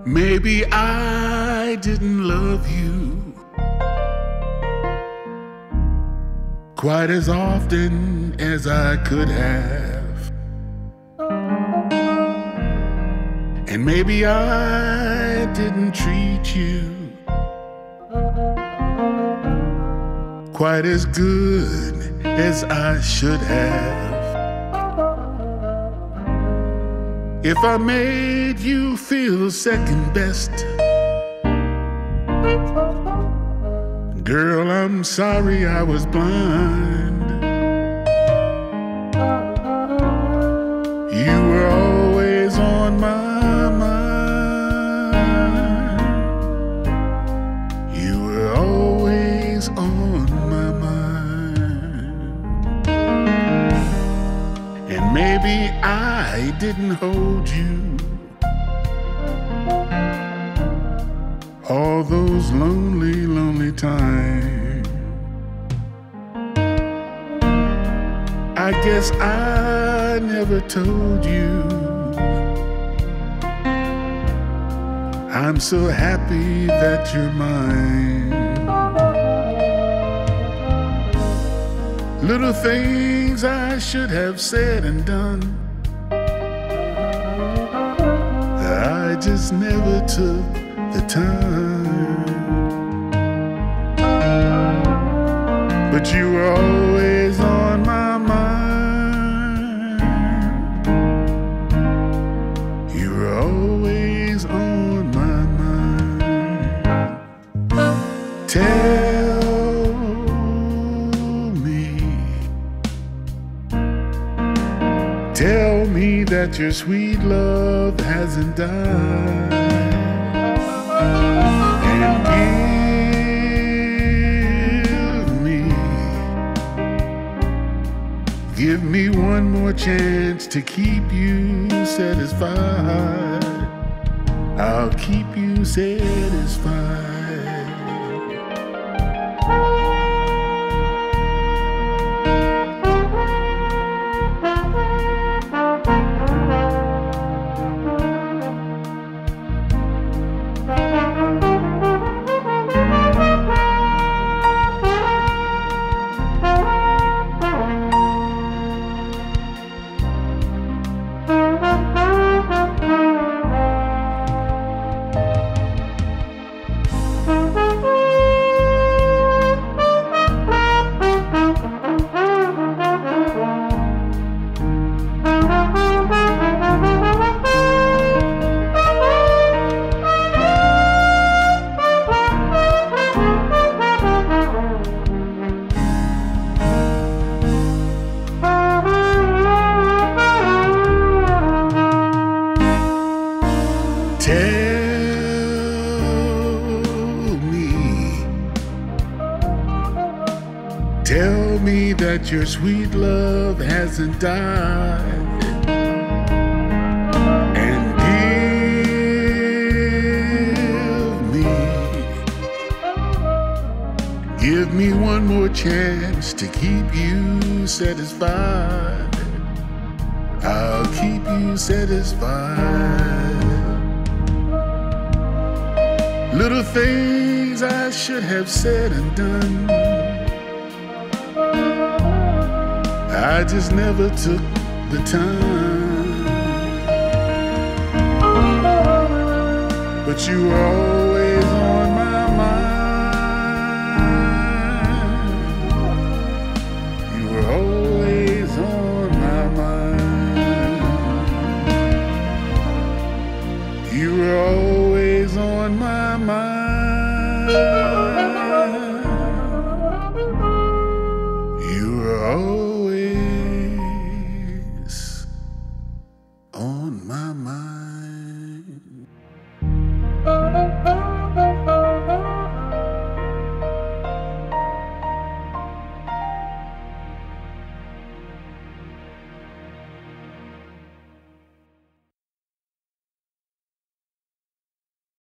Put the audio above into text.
Maybe I didn't love you quite as often as I could have. And maybe I didn't treat you quite as good as I should have. If I made you feel second best, girl, I'm sorry I was blind. You were always on my mind. You were always on my mind. And maybe I didn't hold you all those lonely, lonely times. I guess I never told you I'm so happy that you're mine. Little things I should have said and done, I just never took the time. But you were always on my mind. You were always on my mind. Tell me that your sweet love hasn't died. And give me one more chance to keep you satisfied. I'll keep you satisfied. Tell me that your sweet love hasn't died. And give me one more chance to keep you satisfied. I'll keep you satisfied. Little things I should have said and done, I just never took the time. But you were always on my mind. You were always on my mind. You were always on my mind.